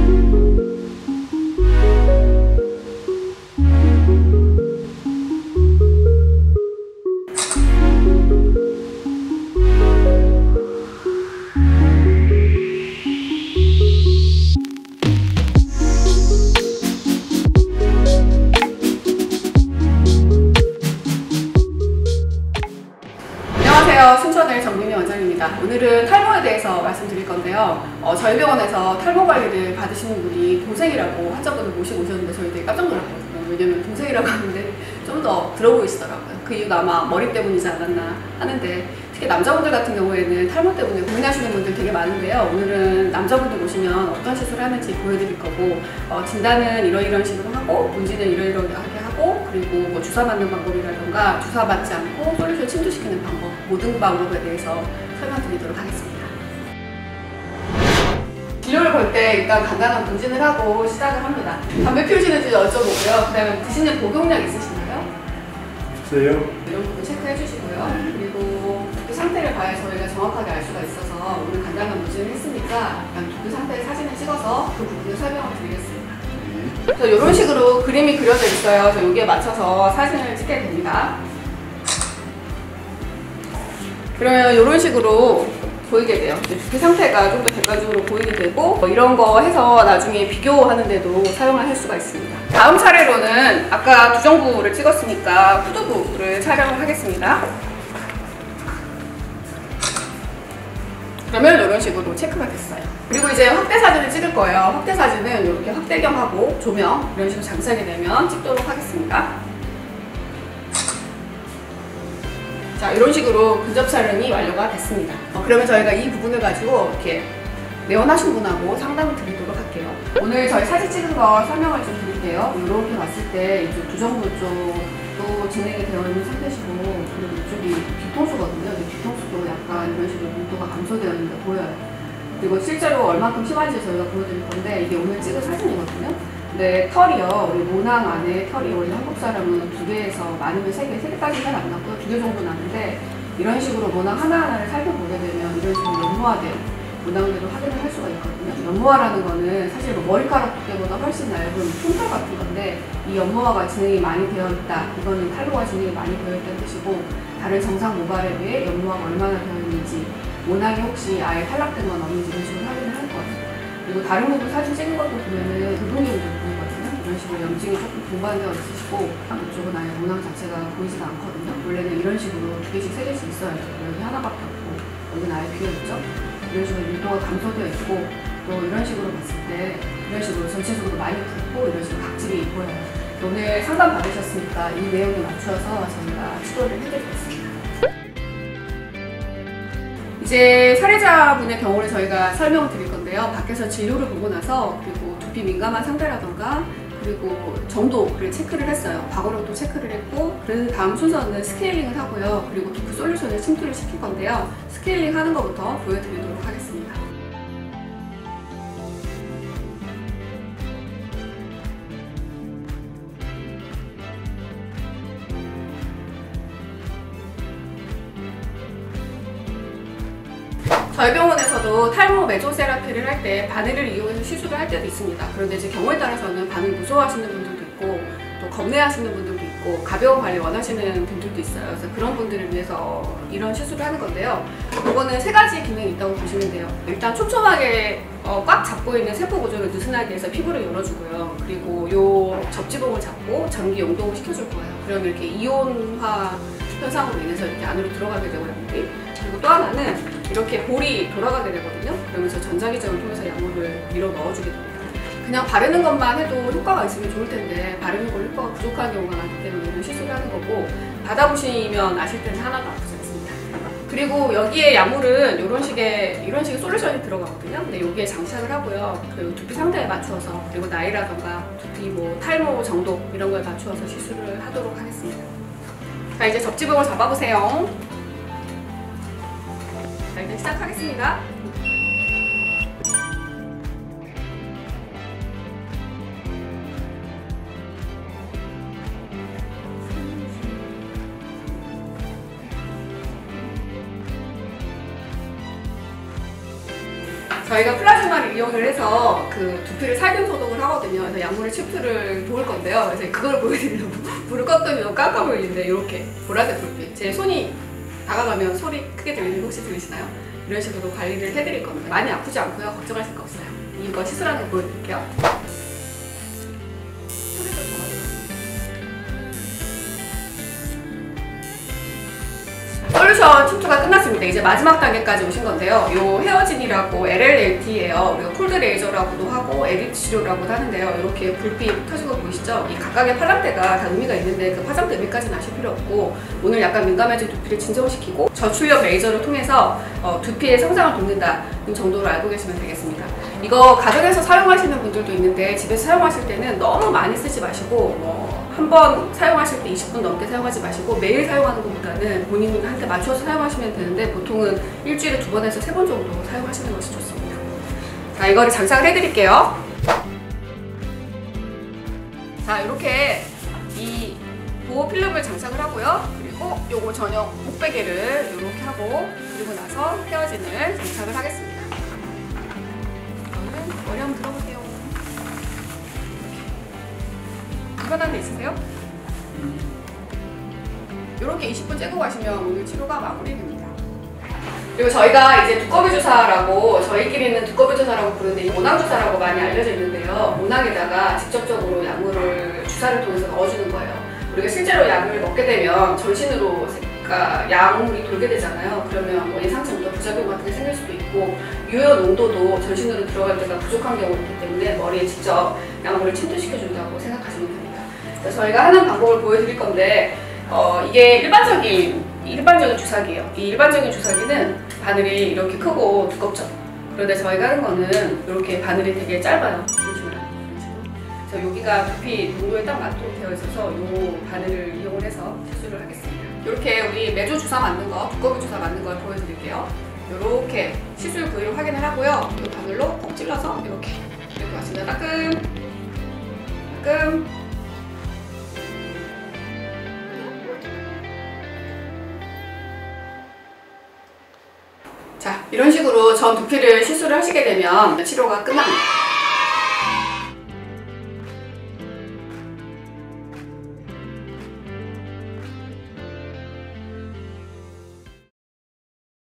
안녕하세요. 순천의 정민희 원장입니다. 오늘은 탈모에 대해서 말씀드릴 건데요. 저희 병원에서 탈모 관리를 받으시는 분이 동생이라고 환자분을 모시고 오셨는데 저희 되게 깜짝 놀랐거든요. 왜냐면 동생이라고 하는데 좀 더 들어 보이시더라고요. 그 이유가 아마 머리 때문이지 않았나 하는데, 특히 남자분들 같은 경우에는 탈모 때문에 고민하시는 분들 되게 많은데요. 오늘은 남자분들 보시면 어떤 시술을 하는지 보여드릴 거고, 진단은 이런 식으로 하고 문제는 이러이러하게 하고, 그리고 뭐 주사 맞는 방법이라던가 주사 맞지 않고 솔루션 침투시키는 방법, 모든 방법에 대해서 설명드리도록 하겠습니다. 진료를 볼 때 일단 간단한 문진을 하고 시작을 합니다. 담배 피우시는지 여쭤보고요. 그 다음에 드시는 복용량 있으신가요? 있어요. 이런 부분 체크해 주시고요. 그리고 두피 상태를 봐야 저희가 정확하게 알 수가 있어서 오늘 간단한 문진을 했으니까 두피 상태의 사진을 찍어서 그 부분을 설명을 드리겠습니다. 그래서 이런 식으로 그림이 그려져 있어요. 그래서 여기에 맞춰서 사진을 찍게 됩니다. 그러면 이런 식으로 보이게 돼요. 두피 상태가 좀 더 객관적으로 보이게 되고, 이런 거 해서 나중에 비교하는데도 사용을 할 수가 있습니다. 다음 차례로는 아까 두정부를 찍었으니까 후두부를 촬영을 하겠습니다. 그러면 이런 식으로 체크가 됐어요. 그리고 이제 확대 사진을 찍을 거예요. 확대 사진은 이렇게 확대경하고 조명 이런 식으로 장착이 되면 찍도록 하겠습니다. 자, 이런 식으로 근접 촬영이 완료가 됐습니다. 그러면 저희가 이 부분을 가지고 이렇게 내원하신 분하고 상담을 드리도록 할게요. 오늘 저희 사진 찍은 거 설명을 좀 드릴게요. 이렇게 봤을 때 이쪽 두정부 쪽도 진행이 되어 있는 상태시고, 그리고 이쪽이 뒤통수거든요. 뒤통수도 약간 이런 식으로 밀도가 감소되어 있는 게 보여요. 그리고 실제로 얼마큼 심한지 저희가 보여드릴 건데, 이게 오늘 찍은 사진이거든요. 근데 털이요, 우리 모낭 안에 털이 원래 한국 사람은 2개에서 많으면 3개, 3개까지는 안 났고요. 2개 정도 나는데, 이런 식으로 모낭 하나하나를 살펴보게 되면 이런 식으로 연모화된 모낭들을 확인을 할 수가 있거든요. 연모화라는 거는 사실 뭐 머리카락 두께보다 훨씬 얇은 흉터 같은 건데, 이 연모화가 진행이 많이 되어 있다, 이거는 탈모가 진행이 많이 되어 있다는 뜻이고, 다른 정상 모발에 비해 연모화가 얼마나 되어 있는지, 모낭이 혹시 아예 탈락된 건 없는지 이런 식으로 확인을 할 거예요. 그리고 다른 부분 사진 찍은 것도 보면은 부분적으로 보이거든요. 이런 식으로 염증이 조금 동반되어 있으시고, 이쪽은 아예 모낭 자체가 보이지가 않거든요. 원래는 이런 식으로 2개씩, 3개씩 있어요. 여기 하나밖에 없고, 여기는 아예 비어있죠. 이런 식으로 밀도가 감소되어 있고, 또 이런 식으로 봤을 때 이런 식으로 전체적으로 많이 붓고 이런 식으로 각질이 보여요. 오늘 상담 받으셨으니까 이 내용에 맞추어서 저희가 치료를 해드리겠습니다. 이제 사례자분의 경우를 저희가 설명을 드릴 건데요. 밖에서 진료를 보고 나서, 그리고 두피 민감한 상태라던가, 그리고 정도를 체크를 했어요. 과거로도 체크를 했고, 그 다음 순서는 스케일링을 하고요. 그리고 두피 솔루션을 침투를 시킬 건데요. 스케일링 하는 것부터 보여드리도록 하겠습니다. 저희 병원에서도 탈모 메조세라피를 할 때 바늘을 이용해서 시술을 할 때도 있습니다. 그런데 이제 경우에 따라서는 바늘 무서워하시는 분들도 있고, 또 겁내하시는 분들도 있고, 가벼운 관리 원하시는 분들도 있어요. 그래서 그런 분들을 위해서 이런 시술을 하는 건데요. 이거는 3가지 기능이 있다고 보시면 돼요. 일단 촘촘하게 꽉 잡고 있는 세포 구조를 느슨하게 해서 피부를 열어주고요. 그리고 요 접지봉을 잡고 전기 용동을 시켜줄 거예요. 그러면 이렇게 이온화 현상으로 인해서 이렇게 안으로 들어가게 되고요. 그리고 또 하나는 이렇게 볼이 돌아가게 되거든요. 그러면서 전자기장을 통해서 약물을 밀어 넣어주게 됩니다. 그냥 바르는 것만 해도 효과가 있으면 좋을 텐데, 바르는 걸 효과가 부족한 경우가 많기 때문에 이런 시술을 하는 거고, 받아보시면 아실 텐데 하나도 아프지 않습니다. 그리고 여기에 약물은 이런 식의 솔루션이 들어가거든요. 근데 여기에 장착을 하고요. 그리고 두피 상태에 맞추어서, 그리고 나이라던가 두피 뭐 탈모 정도 이런 거에 맞추어서 시술을 하도록 하겠습니다. 자, 이제 접지봉을 잡아보세요. 자, 일단 시작하겠습니다. 저희가 플라즈마를 이용을 해서 그 두피를 살균 소독을 하거든요. 그래서 약물의 침투를 도울 건데요. 그래서 그걸 보여드리려고 불을 껐더니 깜깜 보이는데 이렇게 보라색 불빛. 제 손이 다가가면 소리 크게 들리는 거 혹시 들리시나요? 이런 식으로 관리를 해드릴 겁니다. 많이 아프지 않고요. 걱정하실 거 없어요. 이거 시술하는 거 보여드릴게요. 소리도 좋아요. 솔루션 침투가 끝났습니다. 이제 마지막 단계까지 오신 건데요. 요 헤어진이라고 LLLT예요. 우리가 콜드 레이저라고도 하고 LED 치료라고도 하는데요. 이렇게 불빛 켜진 거 보이시죠? 이 각각의 파장대가 다 의미가 있는데 그 파장대 의미까지는 아실 필요 없고, 오늘 약간 민감해진 두피를 진정시키고 저출력 레이저를 통해서 두피의 성장을 돕는다는 정도로 알고 계시면 되겠습니다. 이거 가정에서 사용하시는 분들도 있는데 집에서 사용하실 때는 너무 많이 쓰지 마시고 한 번 사용하실 때 20분 넘게 사용하지 마시고 매일 사용하는 것보다는 본인한테 맞춰서 사용하시면 되는데 보통은 일주일에 2번에서 3번 정도 사용하시는 것이 좋습니다. 자, 이거를 장착을 해드릴게요. 자, 이렇게 이 보호 필름을 장착을 하고요. 그리고 요거 전용 목베개를 이렇게 하고, 그리고 나서 헤어진을 장착을 하겠습니다. 이거는 머리 한번 들어보세요. 불편한 데 있으세요? 이렇게 20분 째고 가시면 오늘 치료가 마무리됩니다. 그리고 저희가 이제 두꺼비 주사라고, 저희끼리는 두꺼비 주사라고 부르는데 모낭 주사라고 많이 알려져 있는데요. 모낭에다가 직접적으로 약물을 주사를 통해서 넣어주는 거예요. 우리가 실제로 약을 먹게 되면 전신으로 약물이 돌게 되잖아요. 그러면 예상치 못한 부작용 같은 게 생길 수도 있고, 유효 농도도 전신으로 들어갈 때가 부족한 경우가 있기 때문에 머리에 직접 약물을 침투시켜준다고 생각하시면 됩니다. 그래서 저희가 하는 방법을 보여드릴 건데, 이게 일반적인 주사기예요. 이 일반적인 주사기는 바늘이 이렇게 크고 두껍죠. 그런데 저희가 하는 거는 이렇게 바늘이 되게 짧아요. 그래서 여기가 두피 농도에 딱 맞도록 되어 있어서 이 바늘을 이용을 해서 시술을 하겠습니다. 이렇게 우리 매주 주사 맞는 거, 두꺼비 주사 맞는 걸 보여드릴게요. 이렇게 시술 부위를 확인을 하고요. 이 바늘로 콕 찔러서 이렇게 맞습니다. 따끔, 따끔. 자, 이런 식으로 전 두피를 시술을 하시게 되면 치료가 끝납니다.